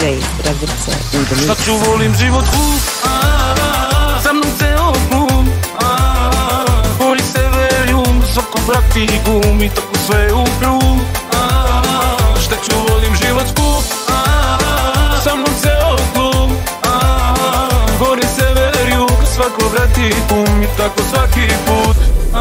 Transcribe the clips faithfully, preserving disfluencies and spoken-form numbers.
džej Razvrce u The Mix. Sad ću volim život hud, sa mnom ceo klub, Bori Severijum, svako prati gum i tako sve u krug. Šta ću volim život skup, sa mnom ceo klub, Bori Severijum, svako vrati gum i tako svaki put.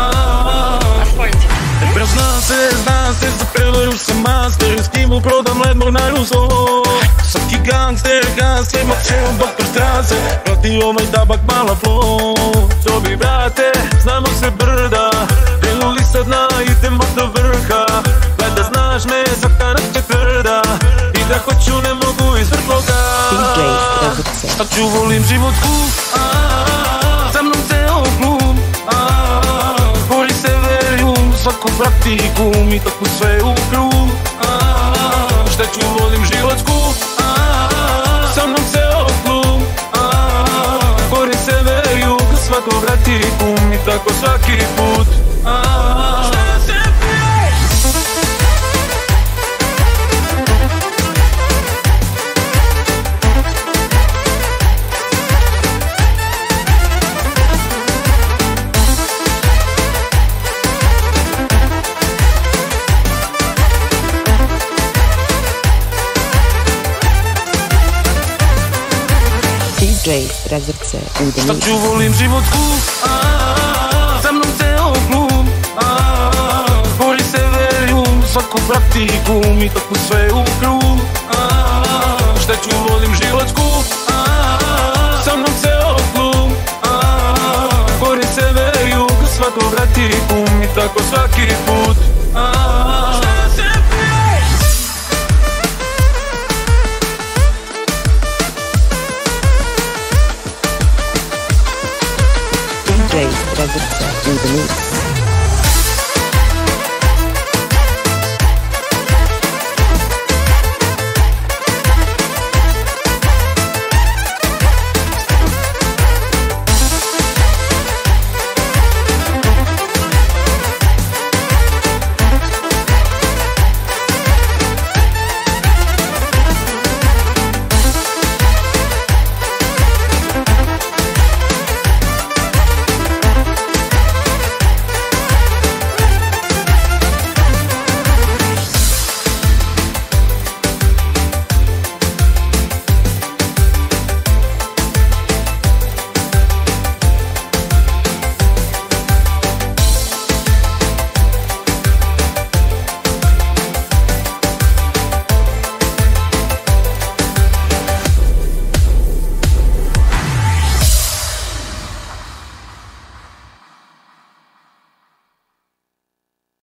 Bro, zna se, zna se, za prevaru sam master, s kim mu prodam ledmor na Ruso. Svaki gangster, gangster, makćemo doktor Strase, prati ovaj tabak mala flow. Co bi brate, znamo se brda, krenuli sad na idemo do vrha. Gleda znaš me, zakana će tvrda, i da hoću ne mogu iz vrtloga. džej Razvrce. Sad ću volim život kup, sa mnom ceo klub, Bori Severijum, svako prati gum i tako sve u krug. Šta ću volim život skup, sa mnom ceo klub, Bori Severijum, svako vrati gum i tako svaki put. džej Razvrce u The Sad Mix. ću volim život kup, sa mnom ceo klub, Bori Severijum, svako prati gum i tako sve u krug. Šta ću volim život skup, sa mnom ceo klub, Bori Severijum, svako vrati gum i tako svaki put. džej Razvrce u The Mix.